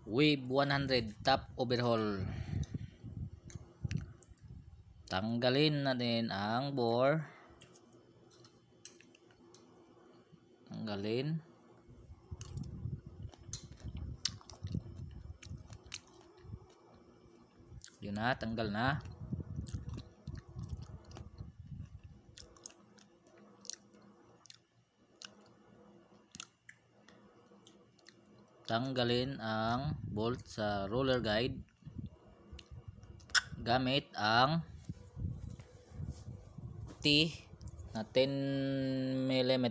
Wave 100 top overhaul. Tanggalin natin ang bore. Tanggalin. Yun na, tanggal na. Tanggalin ang bolt sa roller guide gamit ang T na 10 mm.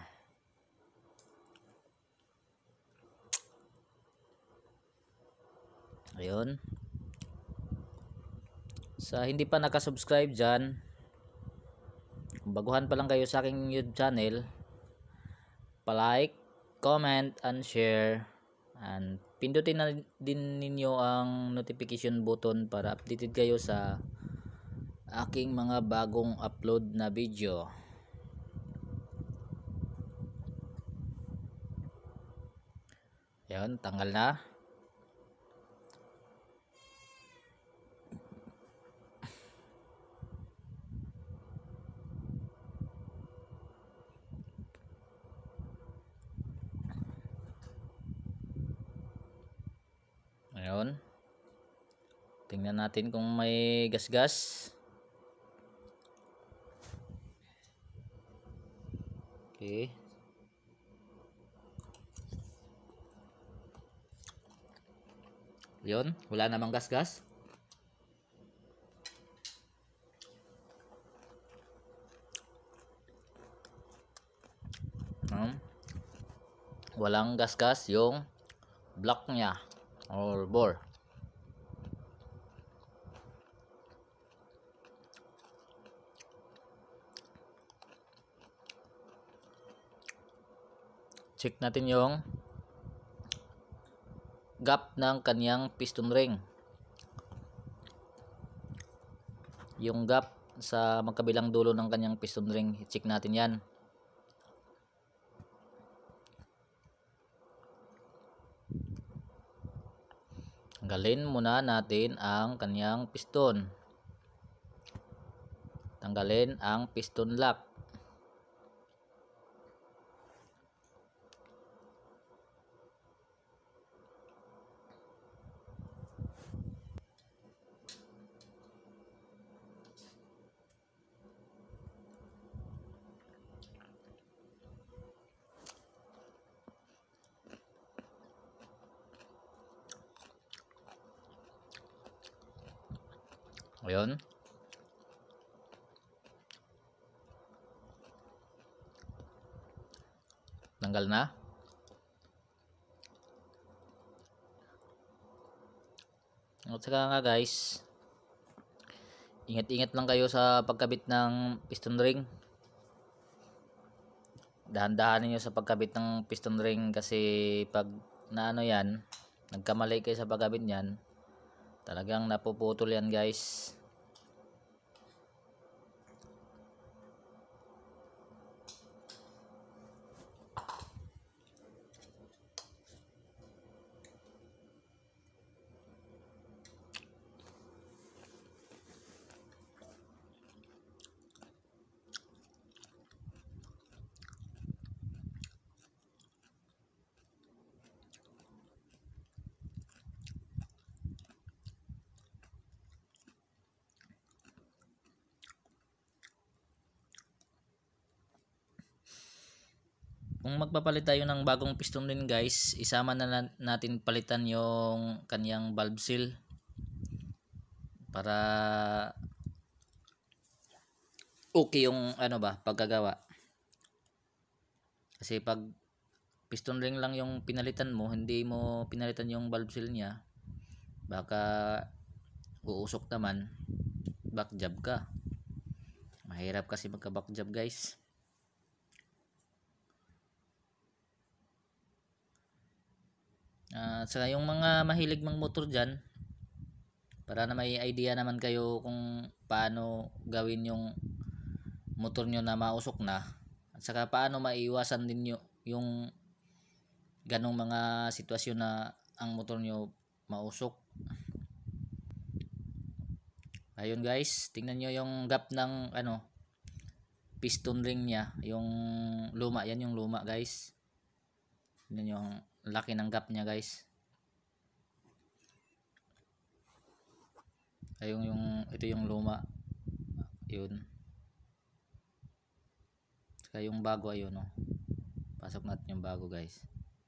Ayun. Sa hindi pa nakasubscribe dyan, kung baguhan pa lang kayo sa aking YouTube channel, palike, comment, and share. And pindutin na din ninyo ang notification button para updated kayo sa aking mga bagong upload na video. Yan, tanggal na. Ayun. Tingnan natin kung may gas-gas. Okay. Yun, wala namang gas-gas. Walang gas-gas yung block niya or bore. Check natin yung gap ng kanyang piston ring. Yung gap sa magkabilang dulo ng kanyang piston ring, i-check natin yan. Tanggalin muna natin ang kanyang piston. Tanggalin ang piston lock. Ayun. Tanggal na. At saka nga guys, ingat-ingat lang kayo sa pagkabit ng piston ring. Dahan-dahanin nyo sa pagkabit ng piston ring kasi pag naano yan, nagkamali kayo sa pagkabit niyan, talagang napuputol yan guys. Kung magpapalit tayo ng bagong piston rin guys, isama na natin palitan yung kanyang valve seal para okay yung pagkagawa. Kasi pag piston ring lang yung pinalitan mo, hindi mo pinalitan yung valve seal niya, baka uusok naman, back job ka. Mahirap kasi magka back job guys. Saka yung mga mahilig mang motor dyan, para na may idea naman kayo kung paano gawin yung motor nyo na mausok na, at saka paano maiwasan din yung ganong mga sitwasyon na ang motor nyo mausok. Ayun guys, tingnan nyo yung gap ng piston ring niya, yung luma, yan yung luma guys. Tingnan nyo yung laki ng gap niya guys. Ayun ito yung luma. Yun. Saka yung bago ayun pasok natin yung bago guys.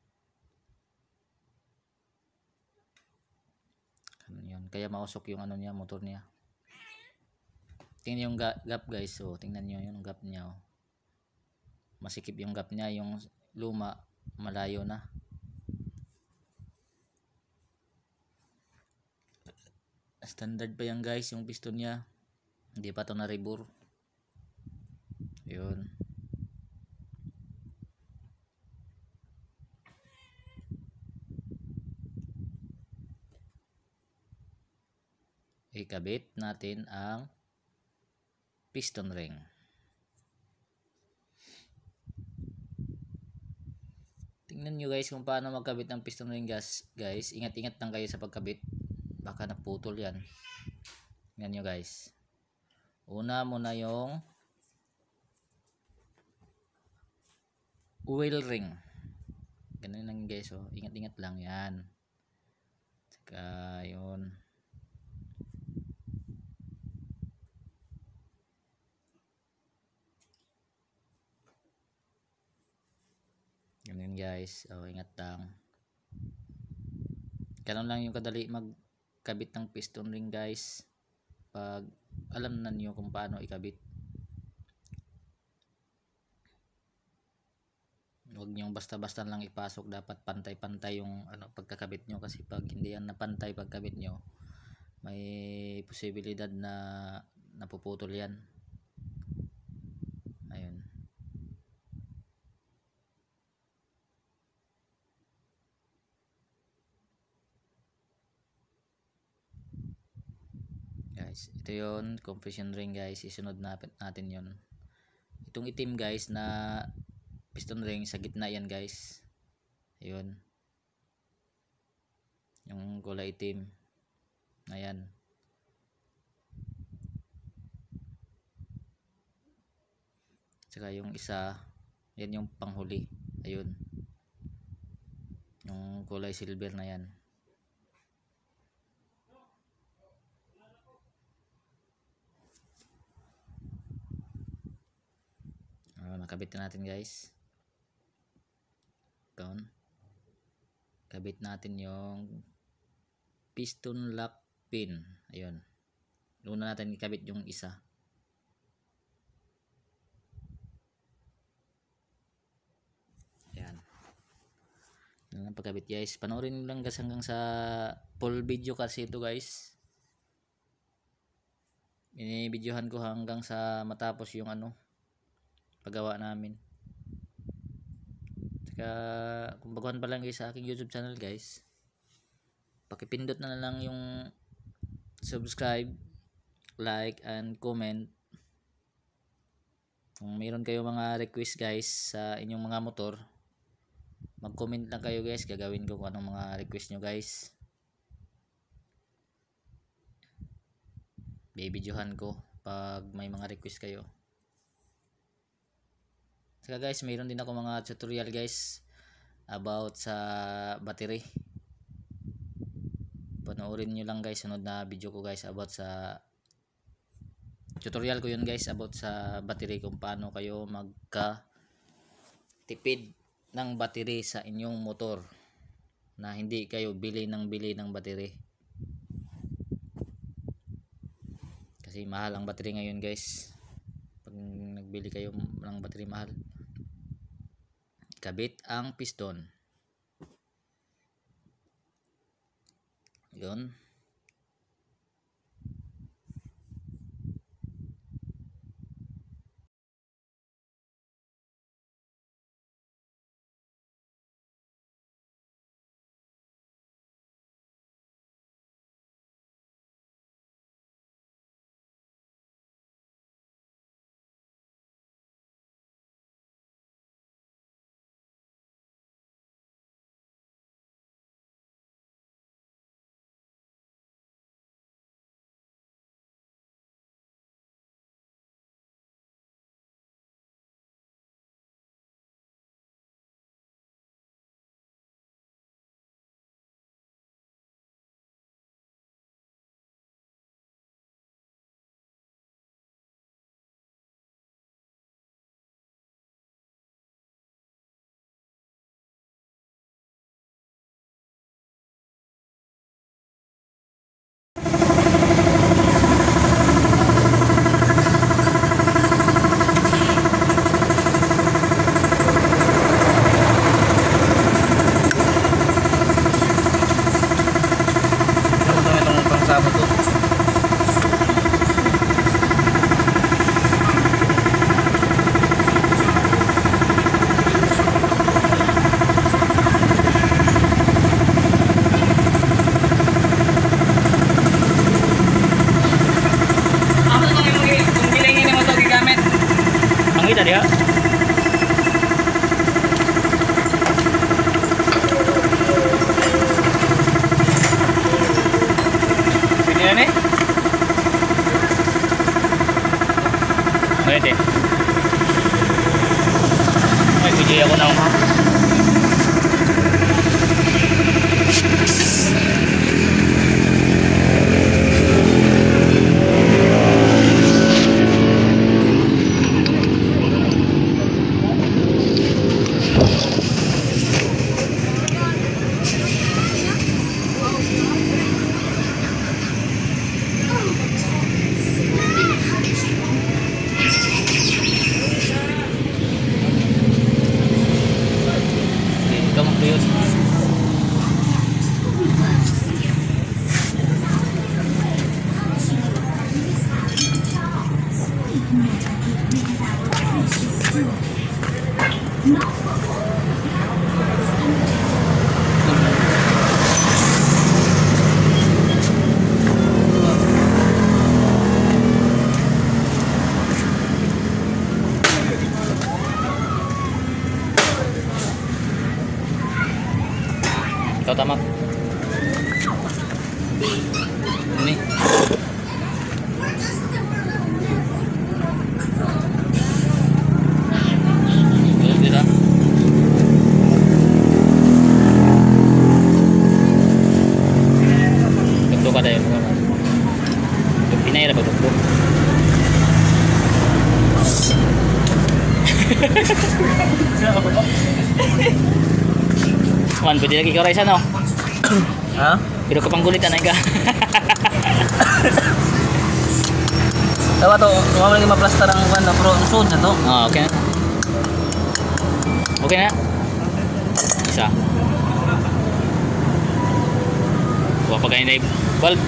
Yun. Kaya mausok yung niya, motor niya. Tingnan yung gap guys. Tingnan nyo yung gap niya. Masikip yung gap niya. Yung luma malayo na. Standard pa yan guys yung piston niya. Hindi pa to na rebore. Yun. Ikabit natin ang piston ring. Tingnan nyo guys kung paano magkabit ng piston ring guys. Ingat-ingat lang kayo sa pagkabit. Baka naputol yan. Tingnan nyo guys. Una muna yung oil ring. Ganun lang guys. Ingat-ingat lang yan. Saka yun. Ganun guys. Ingat lang. Ganun lang yung kadali magkabit ng piston ring guys. Pag alam na niyo kung paano ikabit. Huwag nyo basta-basta lang ipasok. Dapat pantay-pantay yung pagkakabit nyo. Kasi pag hindi yan napantay pagkabit nyo, may posibilidad na napuputol yan. Ayun. Guys, ito yon compression ring guys. Isunod natin yon. Itong itim guys na piston ring sa gitna yan guys. Ayun. Yung kulay itim. Ayan. Saka yung isa, yan yung panghuli. Ayun. Yung kulay silver na yan. Nakabit na natin guys. Kabit natin yung piston lock pin. Ayun. Una natin ikabit yung isa. Ayan. Yan ang pagkabit guys. Panoorin lang guys hanggang sa full video kasi ito guys. Binibidyohan ko hanggang sa matapos yung paggawa namin. Saka kung baguhan pa lang guys sa aking YouTube channel guys, pakipindot na lang yung subscribe, like, and comment. Kung mayroon kayo mga request guys sa inyong mga motor, mag-comment lang kayo guys. Gagawin ko kung anong mga request nyo guys. Bibidyohan ko pag may mga request kayo. Saka guys, mayroon din ako mga tutorial guys about sa battery. Panoorin nyo lang guys sunod na video ko guys about sa tutorial ko yun guys about sa battery, kung paano kayo magka tipid ng battery sa inyong motor na hindi kayo bili ng battery. Kasi mahal ang battery ngayon guys. Pag nagbili kayo ng battery mahal. Kabit ang piston. Yun. Ikaw tama. Ini. Dito. Ito kada yung mga. Pinay ra ba dito? Man, pwede lagi ka raysa no? Ha? Pero kapang gulitan ay ka. Tawa to, wala lagi ma-plaster ang kan pro sud na to. Oh, okay na. Okay na. Isa. Wala pa kayo na bulb.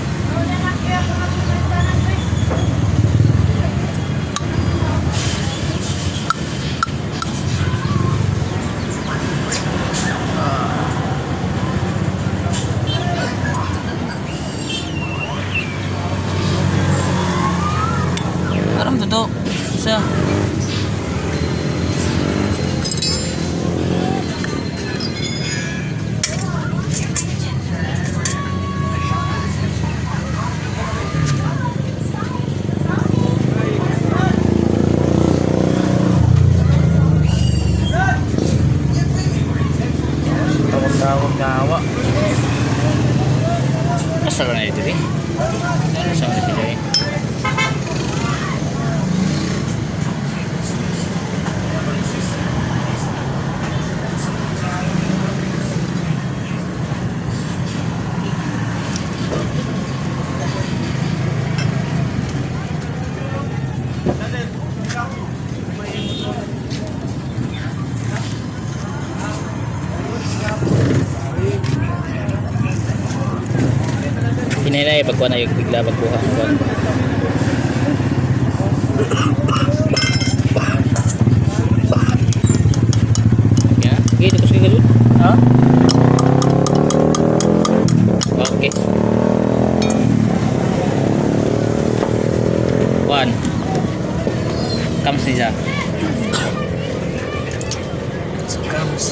Karam to. Isa. Tawag nawa. Masarap na ito eh. Masarap na ito eh. Hinay pagkuha na yung bigla pagkuha. Ya, okay, tapos ka galud. Ha? Okay. 1. Comes niya. So comes.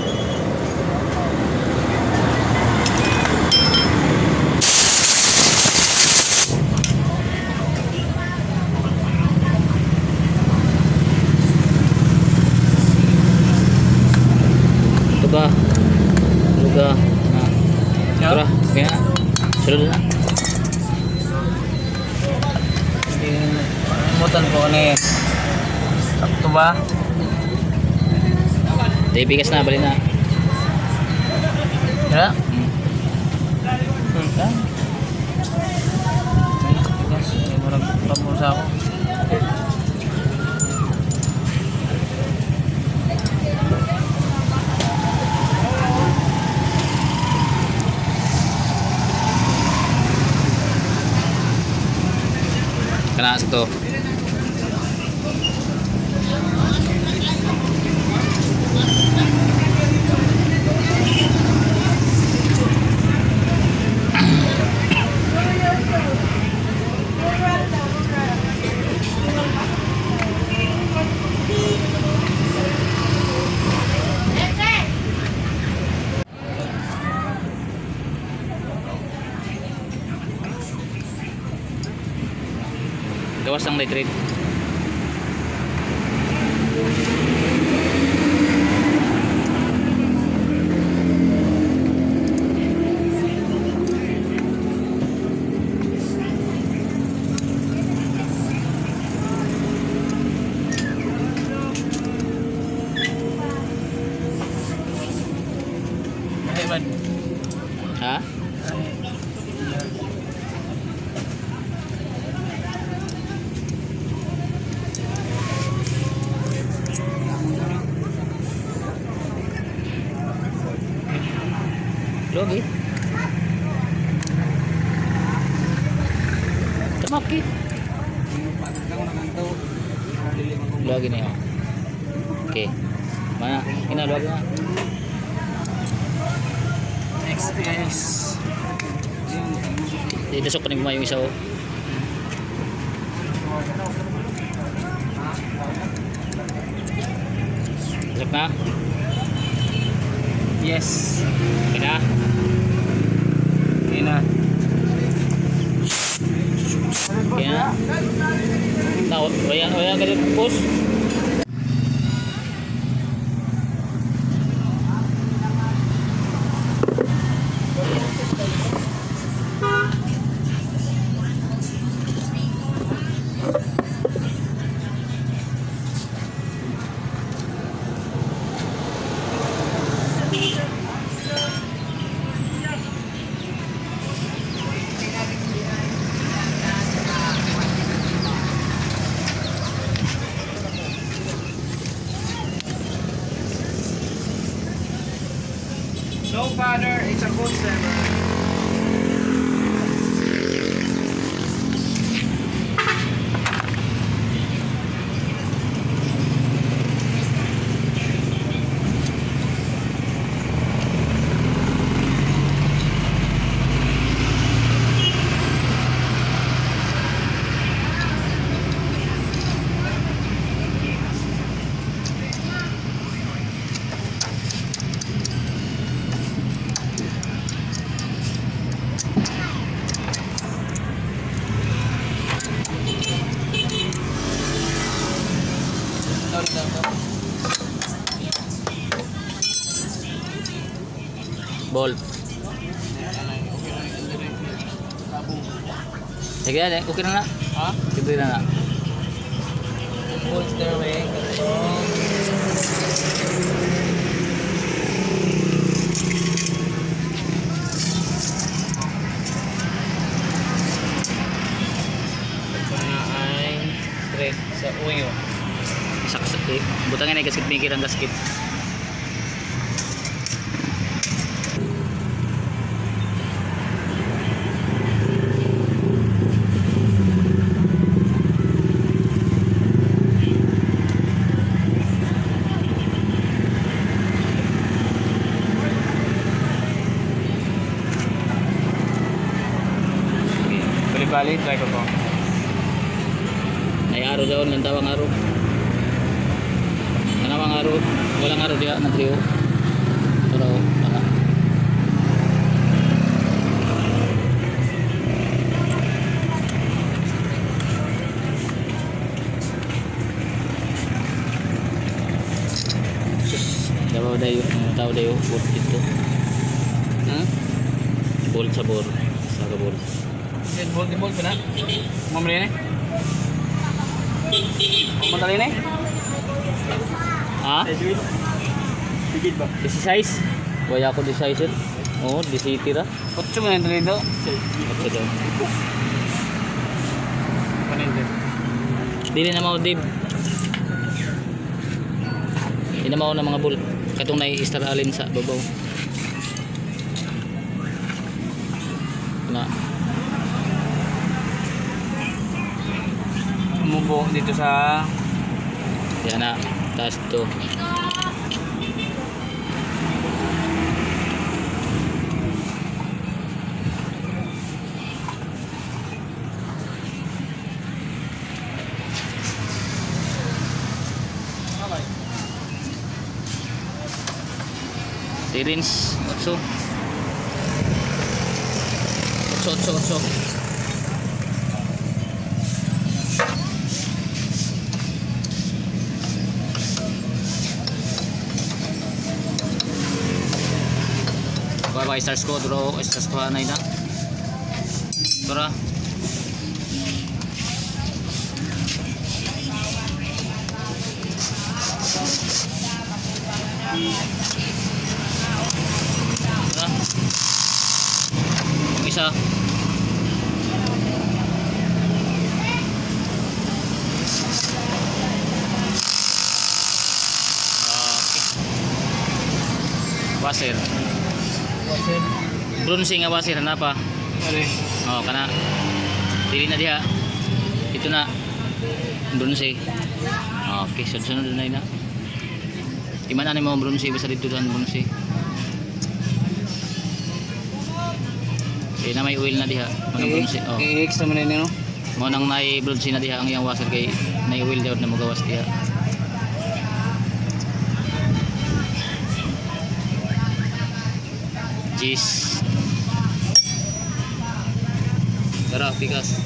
Luga na tara kaya sunod na Mutan ko ni sakto ba? tayo bigas na bali na Ya? Hmm. Bigas, murag pamulsa ako. kana sa to gawas ng nitrate. Ha? Logi. Tamaki. Logi na yun. Okay. Mana? Logi na. Next guys. Idasok pa ni yung isa o. Dasok na. Yes. Okay na. Okay na. Okay na. Na, wala ka din post. So father, it's a good seven. Bolt. Sige na, okay na na. Ha? Sige na na. Full stairway. Ito na ay straight sa uyo. Saksak eh. Butangin ay gasket, mikir ang gasket. Bali-bali, try ko po. Ay araw daw, lantawang araw. Kanawang araw, walang araw dia na trio. Pero, wala. Daw dayo, bolt dito. Ha? Bolt sa bor, sa bolt. Bolt di bolt na. Mamali ni. Mamali ni. Ha? Tigid ba? This size? Wala ko this size. Oh, this city ra. Kutso man dali do. Ito daw. Paninde. Dili na mao dib. Hindi na mao na mga bolt. Katong nai-star alin sa babaw. Na. Umubo dito sa Yan na. Taas to. Tirins. Otso. Otso. Bye stars ko duro stars ko anay na. Tara. Tara. Isa. Wasir. Bronze nga wasir na pa. Ari. Oh, kana. Dili na diha. Ito na. Bronze. Okay, sunod na ina. Iman ani mo bronze basta dito dan bronze. Eh na may oil na diha. Mga bronze. Oh. Extra man ni no. Mo nang nay bronze na diha ang iyang wasir kay nay oil daw na magawas diha. cheese. Tara, pikas.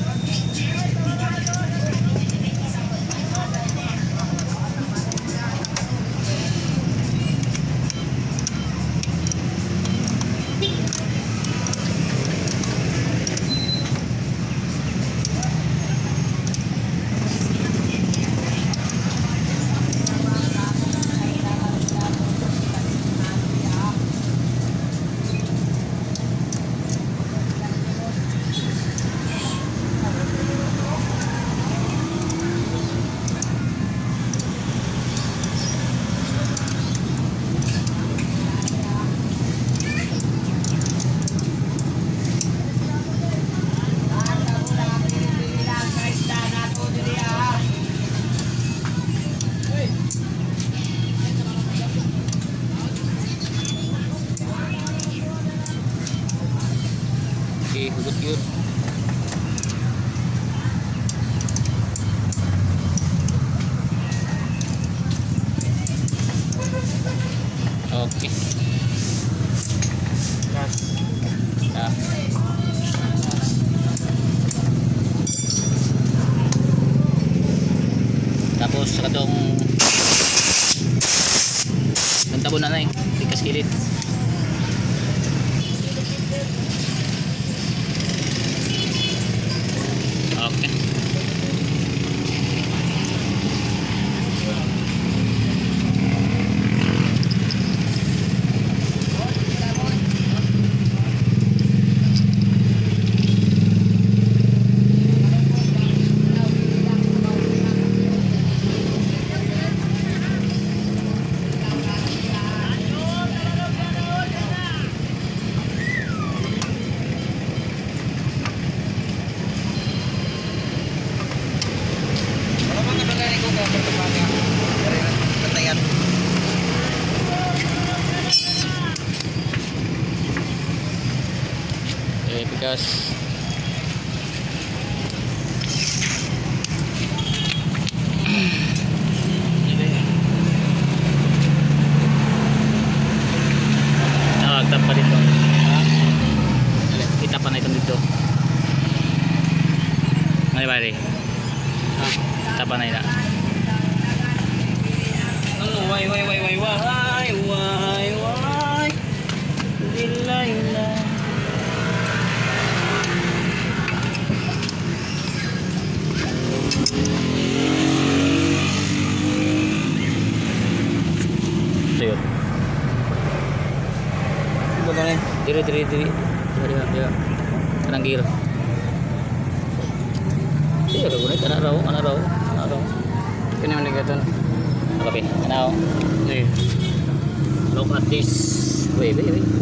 Hugot yun. Okay. Ah. Tapos katong tabo na na tikas kilit. Okay. Because tawag pa dito. Kita pa na itong dito. Mali bari. Tapa na ina. Why Dilala. Ayo. Diri. Dia. Kananggil. Iya, gunit anak raw. Kini man ligaton. Okay, now. Hey. Look at this. Wait.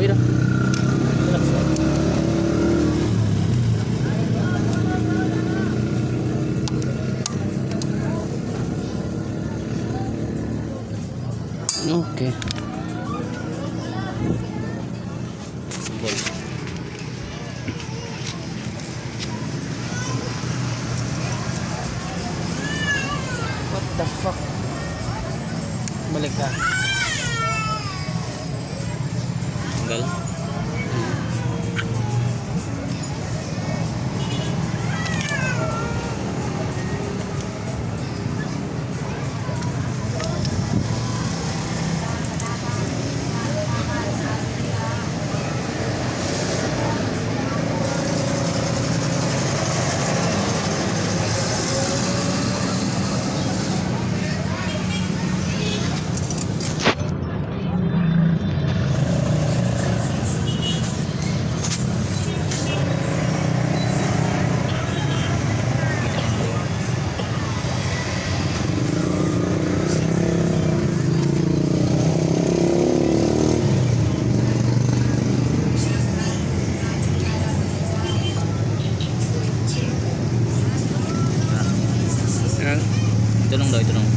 Okay. What the fuck? Balik ka. Tanggal. Itunong daw, itunong.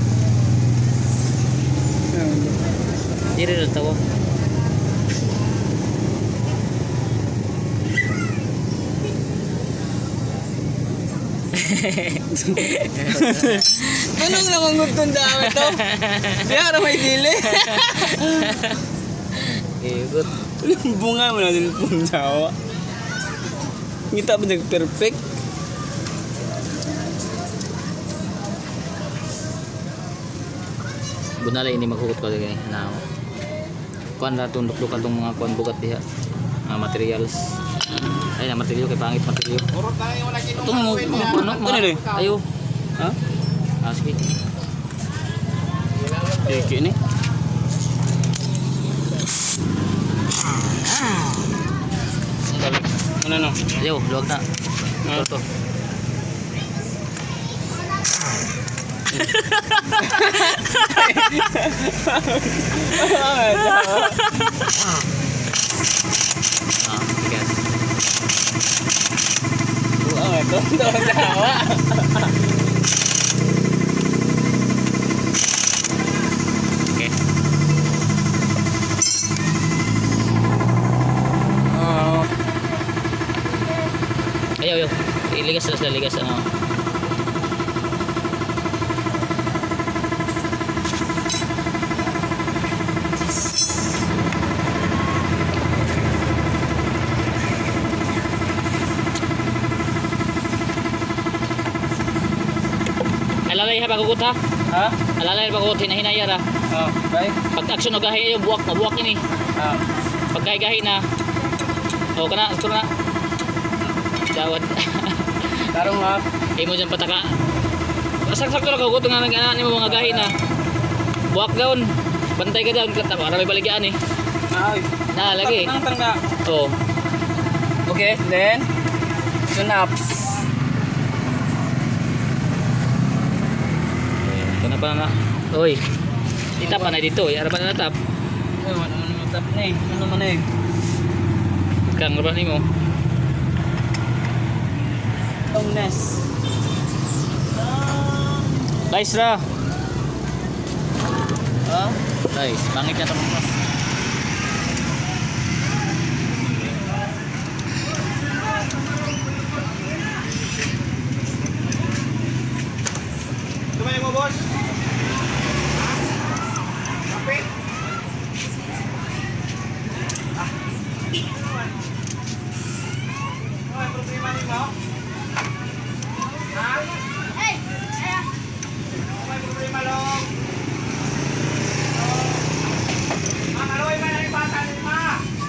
Diri rin tawo. Anong namanggod kong dami to? Biya may dili. Igot. Bunga mo na din pong Jawa. Kita ba nag-perfect? Bunalay ini maghugot ko lagi na. Kuan ra tundok ka tong mga kuan bugat diha. Mga materials. Ay na material kay pangit material. Ito mo ano? Ano Ayo. Ha? Sige. Tiki ni. Ano no? Ayo, luwag na. Ito. Sige. Wow, ito Jawa. Okay. Ayo. Iligas na sila, ligas ano. Alalay ha pagkugut ha. Ha? Alalay pagkugut hinahinaya ra. Oh, bye. Pag action og gahi ayo buwak ini. Ah. Pag gahi na. Oh kana na. Dawat. Tarong ha. Imo dyan pataka. Sakto ra kagugot nga nang mo mga gahi na. Buwak daon. Bantay ka daon para may baligyan eh. Ay. Na lagi. Tang tangga. Oh. Okay, then synaps. Kana pa na. Oy. Itap pa na dito, ara pa na tap. Ano tap ni? Ano man eh? Kang ra nimo. Tomness. Nice ra. Ha? Nice. Bangit na to mas. Tumay mo, boss. Kapit. Ano ang problema nimo? Ha? Ano ang problema, Long? Makaloy man ang bata ni Ma.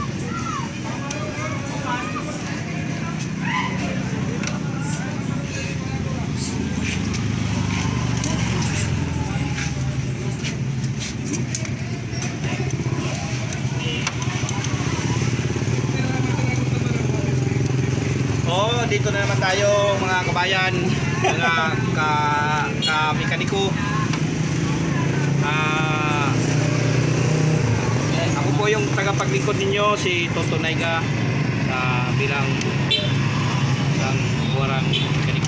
Oh, dito na naman tayo mga kabayan, mga ka-mekaniko. Ako po yung tagapaglingkod ninyo, si Toto Naiga, bilang buwarang mekaniko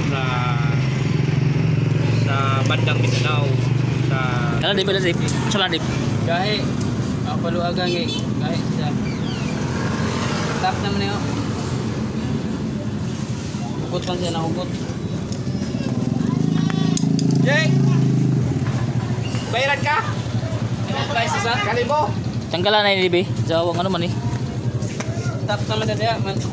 sa bandang Mindanao. Kana di pala dip. Sala dip. Gahi. Paluagang eh. Gahi siya. Tap naman niyo. Hugot lang siya na hugot. Jay! Bayaran ka? Price sa? Kalibo! Tanggalan na ini be. Jawang ano man eh. Tap naman na diya man.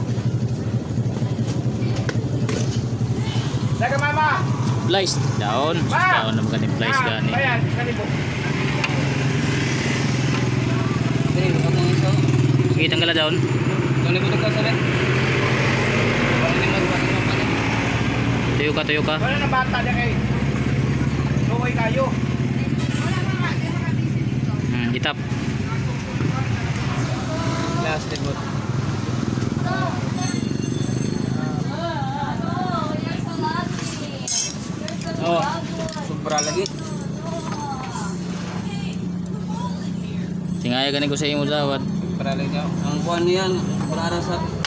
Daga mama! Flies down. Down naman kaning flies gani. Bayan, kalibo. Dili ko nang iso. Sige tanggala down. Dili ko ka sa rin. Tuyo ka. Wala na bata na kay. Luway kayo. Itap. Last libot. Oh, sobra lagi. Tingaya gani ko sa imo dawat. Sobra lagi. Ang buwan niyan, para sa